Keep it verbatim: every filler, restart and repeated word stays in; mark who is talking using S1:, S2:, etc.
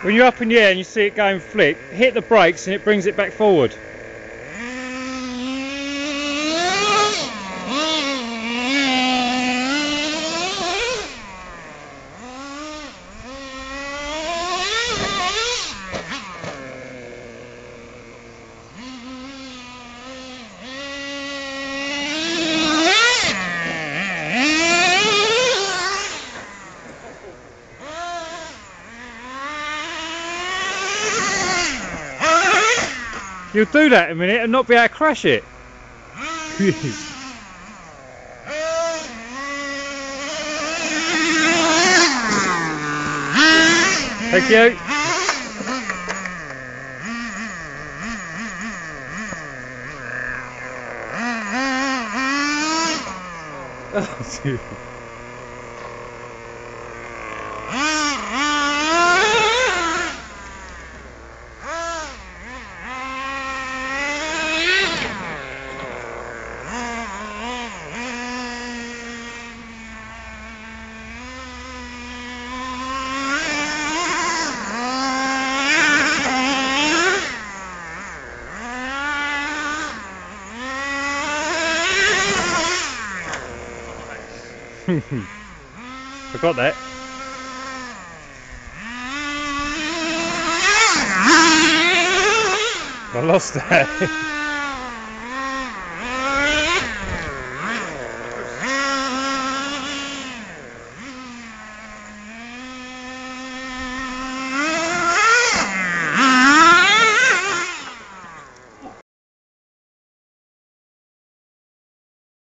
S1: When you're up in the air and you see it going flick, hit the brakes and it brings it back forward. You'll do that in a minute and not be able to crash it. Thank you. Oh, dude. Forgot that. I lost that.